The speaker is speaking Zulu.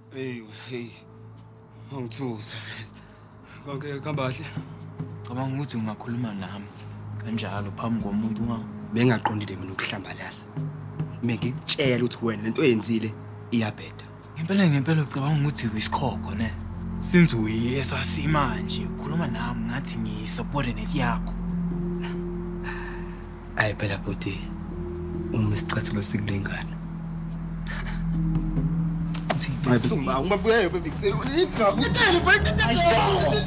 Hey. Ngithusa. Konke kuhamba kahle. Cabanga ukuthi ungakhuluma nami kanjalo phambi komuntu nga. Bengaqondile mina ukuhlambalaza. Ngikutshela ukuthi wena lento oyenzile iyabheda. Ngempela ucabanga ukuthi uyisikhokho ne. Since uyesasi manje ukhuluma nami ngathi ngisubordinate yakho. Ayi phela bhuti. Uma isicathulo sikulengana. Hayi bese ungibabuye baby kuseyini ngitele phela